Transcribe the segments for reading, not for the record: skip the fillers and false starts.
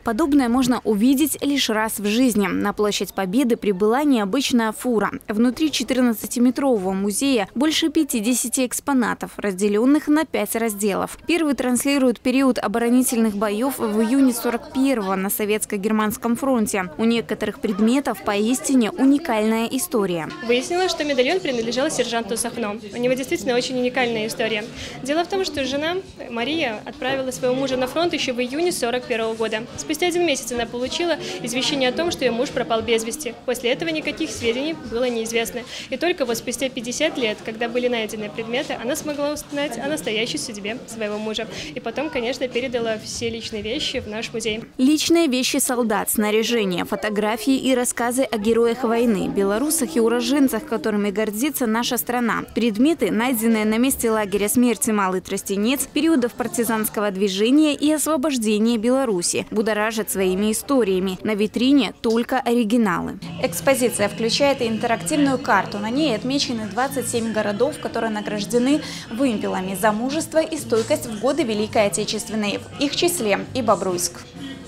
Подобное можно увидеть лишь раз в жизни. На площадь Победы прибыла необычная фура. Внутри 14-метрового музея больше 50 экспонатов, разделенных на 5 разделов. Первый транслирует период оборонительных боев в июне 41-го на Советско-Германском фронте. У некоторых предметов поистине уникальная история. Выяснилось, что медальон принадлежал сержанту Сахно. У него действительно очень уникальная история. Дело в том, что жена Мария отправила своего мужа на фронт еще в июне 41-го года. Спустя 1 месяц она получила извещение о том, что ее муж пропал без вести. После этого никаких сведений было неизвестно. И только вот спустя 50 лет, когда были найдены предметы, она смогла узнать о настоящей судьбе своего мужа. И потом, конечно, передала все личные вещи в наш музей. Личные вещи солдат, снаряжение, фотографии и рассказы о героях войны, белорусах и уроженцах, которыми гордится наша страна. Предметы, найденные на месте лагеря смерти Малый Тростенец, периодов партизанского движения и освобождения Беларуси, будоражат своими историями. На витрине только оригиналы. Экспозиция включает интерактивную карту. На ней отмечены 27 городов, которые награждены вымпелами за мужество и стойкость в годы Великой Отечественной. В их числе и Бобруйск.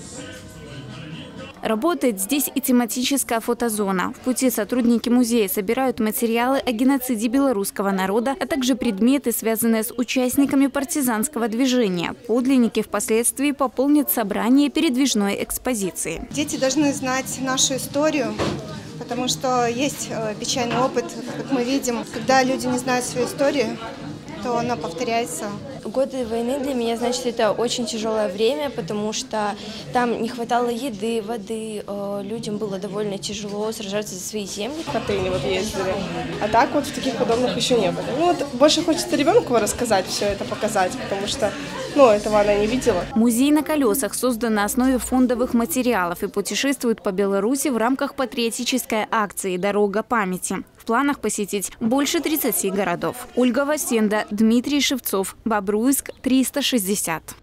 Работает здесь и тематическая фотозона. В пути сотрудники музея собирают материалы о геноциде белорусского народа, а также предметы, связанные с участниками партизанского движения. Подлинники впоследствии пополнят собрание передвижной экспозиции. Дети должны знать нашу историю, потому что есть печальный опыт, как мы видим, когда люди не знают свою историю, то она повторяется. Годы войны для меня, значит, это очень тяжелое время, потому что там не хватало еды, воды, людям было довольно тяжело сражаться за свои земли. В Хатыни вот ездили, а так вот в таких подобных еще не было. Ну вот больше хочется ребенку рассказать все это, показать, потому что, этого она не видела. Музей на колесах создан на основе фондовых материалов и путешествует по Беларуси в рамках патриотической акции «Дорога памяти». В планах посетить больше 30 городов. Ольга Васенда, Дмитрий Шевцов, Бобруйск, 360.